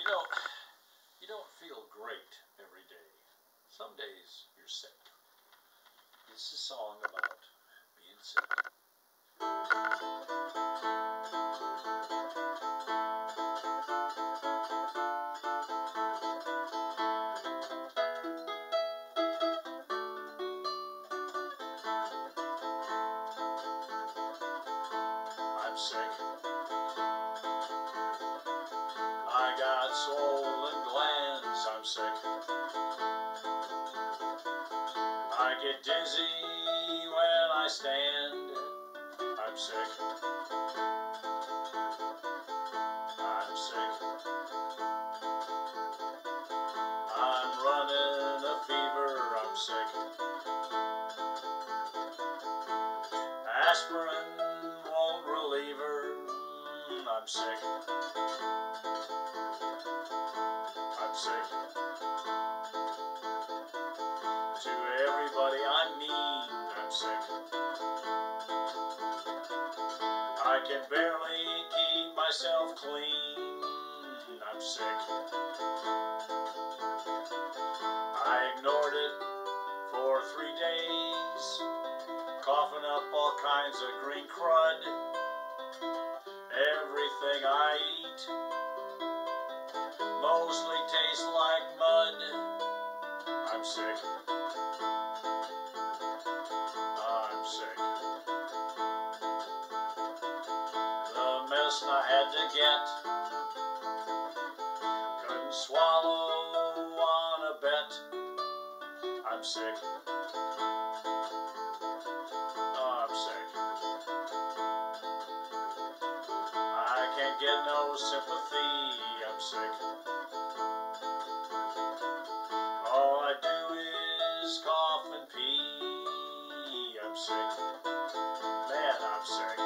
You know, you don't feel great every day. Some days you're sick. This is a song about being sick. I'm sick. I got swollen glands. I'm sick. I get dizzy when I stand. I'm sick. I'm sick. I'm running a fever. I'm sick. Aspirin won't relieve her. I'm sick. I'm sick. To everybody I mean, I'm sick. I can barely keep myself clean. I'm sick. I ignored it for 3 days, coughing up all kinds of green crud. Everything I eat mostly tastes like mud. I'm sick. I'm sick. The medicine I had to get, couldn't swallow on a bet. I'm sick. I'm sick. I can't get no sympathy. I'm sick. All I do is cough and pee. I'm sick. Man, I'm sick.